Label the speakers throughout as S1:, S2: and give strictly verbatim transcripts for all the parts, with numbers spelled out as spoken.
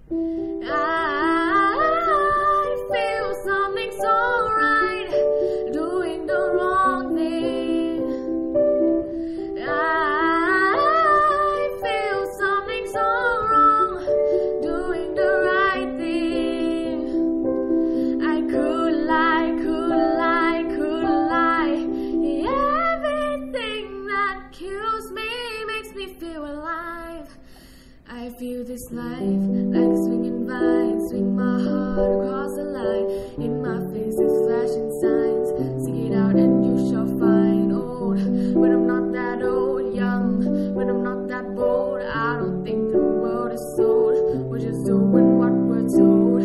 S1: I feel something so right, doing the wrong thing. I feel something so wrong, doing the right thing. I could lie, could lie, could lie. Everything that kills me makes me feel alive. I feel this life like a swinging vine, swing my heart across the line. In my face is flashing signs, sing it out and you shall find. Old, when I'm not that old, young, when I'm not that bold. I don't think the world is sold, we're just doing what we're told.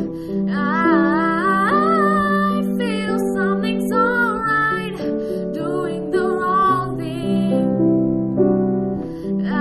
S1: I feel something so right, doing the wrong thing. I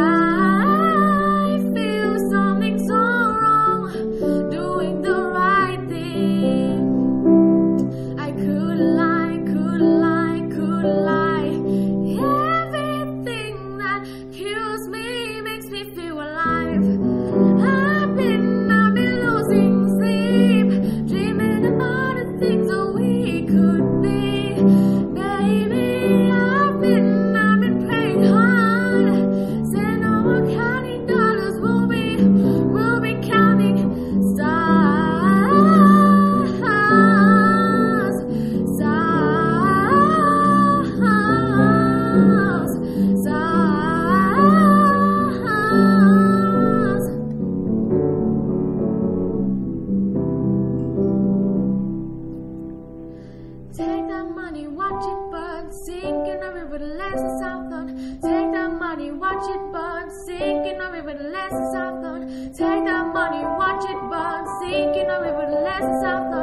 S1: take that money, watch it burn, sink in a river, the lessons I've learned. Take that money, watch it burn, sink in a river, the lessons I've learned. Take that money, watch it burn, sink in a river, the lessons I've learned.